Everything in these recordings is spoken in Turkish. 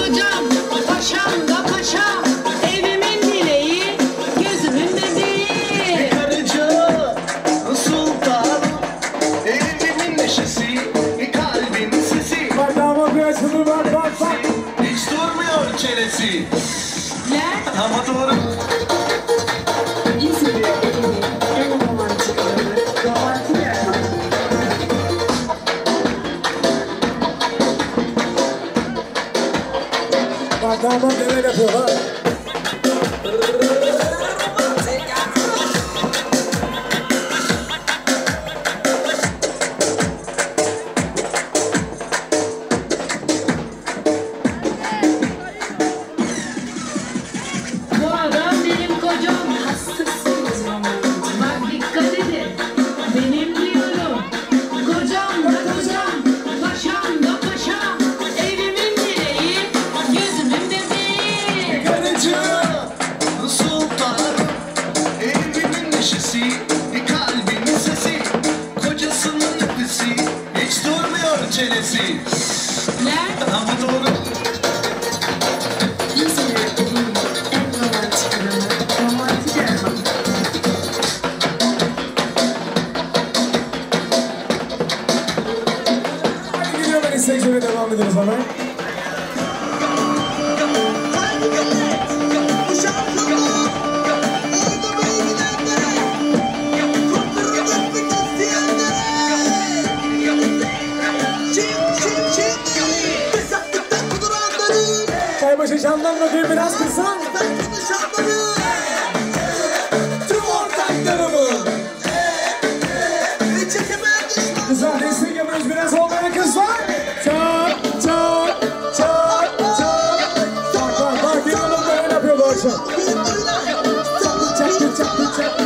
kocam, paşam da paşam, evimin dileği, gözümün bebeği. Karıcığım, sultanım, evimin neşesi, kalbimin sesi. Bardağıma bir açılır bak. Hiç durmuyor çenesi. Ne? Ama doğru. İzmir evinin en romantik alanı, romantik yakan. Bardağıma neler yapıyor ha? Bu adam benim kocam. Hastasınız romantik. Bak dikkat edin. Benim diyorum. Kocam da kocam, paşam da paşam, evimin dileği, gözümün bebeği. Karıcığım, sultanım, evimin neşesi, kalbimin sesi. Kocasının nefesi, hiç durmuyor çenesi. Ne? Ama doğru. İzmir evinin en romantik alanı, romantik yakan. Hadi gidiyor ben istekçiyle devam ediyoruz hemen. Çaybaşı şandan bakayım biraz kırsan. Tüm ortaklarımın. Kızlar destek yapıyoruz biraz olmayan kızlar. Çap. Bak bir hanım böyle yapıyor bu akşam. Çap.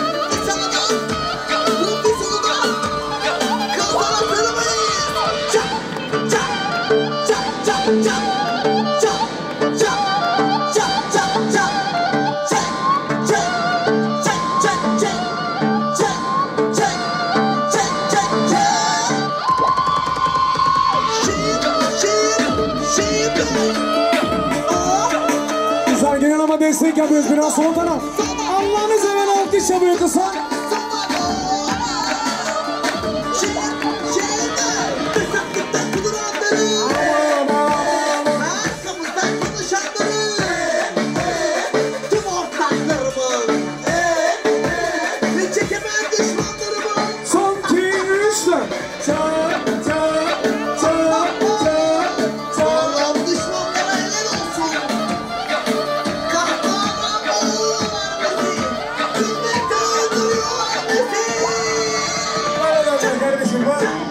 Kızlar genel ama destek yapıyoruz biraz sol taraf. Allah'ını seven alkış yapıyor kızlar. Son 2, 3 4. Çap. Kardeşim var.